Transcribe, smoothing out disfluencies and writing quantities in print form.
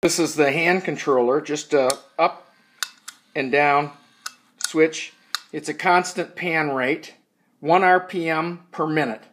This is the hand controller, just a up and down switch. It's a constant pan rate, 1 RPM per minute.